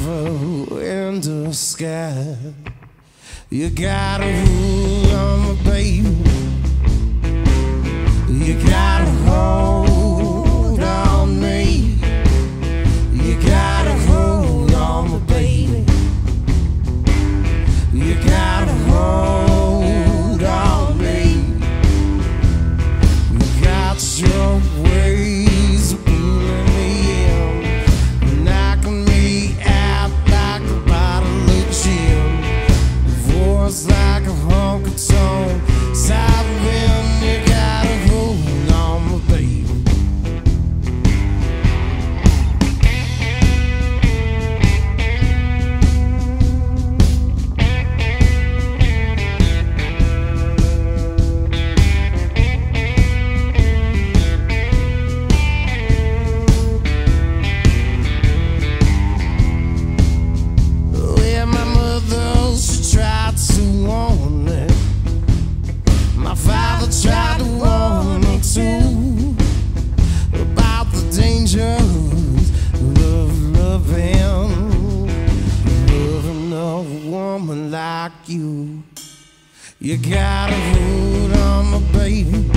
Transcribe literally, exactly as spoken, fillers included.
river in the sky. You got a hold on me, baby. You got a hold on me. You got a hold on me, baby. You got a hold on me. You got your ways of pulling me in, knocking me out like a bottle of gin. Voice like a honky tonk, sobbing. You got a hold on me, baby. Tried to warn me too about the dangers of loving, loving a woman like you. You got a hold on me, baby.